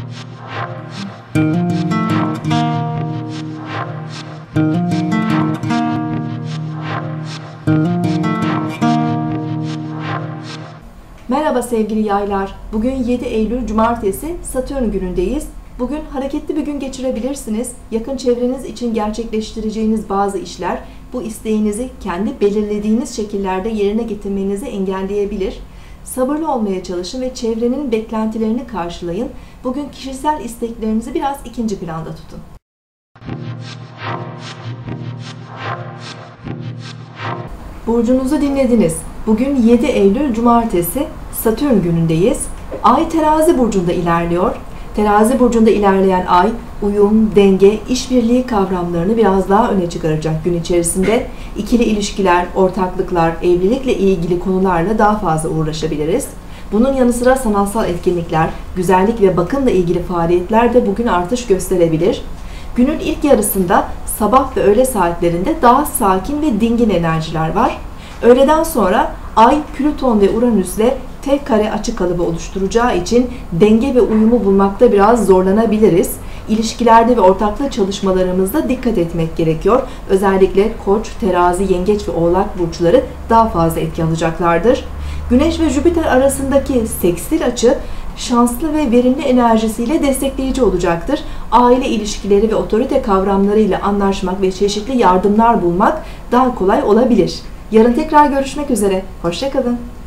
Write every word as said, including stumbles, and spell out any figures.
Merhaba sevgili yaylar. Bugün yedi Eylül Cumartesi, Satürn günündeyiz. Bugün hareketli bir gün geçirebilirsiniz. Yakın çevreniz için gerçekleştireceğiniz bazı işler, bu isteğinizi kendi belirlediğiniz şekillerde yerine getirmenizi engelleyebilir. Sabırlı olmaya çalışın ve çevrenin beklentilerini karşılayın. Bugün kişisel isteklerinizi biraz ikinci planda tutun. Burcunuzu dinlediniz. Bugün yedi Eylül Cumartesi, Satürn günündeyiz. Ay Terazi burcunda ilerliyor. Terazi burcunda ilerleyen ay, uyum, denge, işbirliği kavramlarını biraz daha öne çıkaracak gün içerisinde. İkili ilişkiler, ortaklıklar, evlilikle ilgili konularla daha fazla uğraşabiliriz. Bunun yanı sıra sanatsal etkinlikler, güzellik ve bakımla ilgili faaliyetler de bugün artış gösterebilir. Günün ilk yarısında sabah ve öğle saatlerinde daha sakin ve dingin enerjiler var. Öğleden sonra Ay, Plüton ve Uranüs'le tek kare açı kalıbı oluşturacağı için denge ve uyumu bulmakta biraz zorlanabiliriz. İlişkilerde ve ortaklık çalışmalarımızda dikkat etmek gerekiyor. Özellikle Koç, Terazi, Yengeç ve Oğlak burçları daha fazla etki alacaklardır. Güneş ve Jüpiter arasındaki sekstil açı şanslı ve verimli enerjisiyle destekleyici olacaktır. Aile ilişkileri ve otorite kavramlarıyla anlaşmak ve çeşitli yardımlar bulmak daha kolay olabilir. Yarın tekrar görüşmek üzere. Hoşça kalın.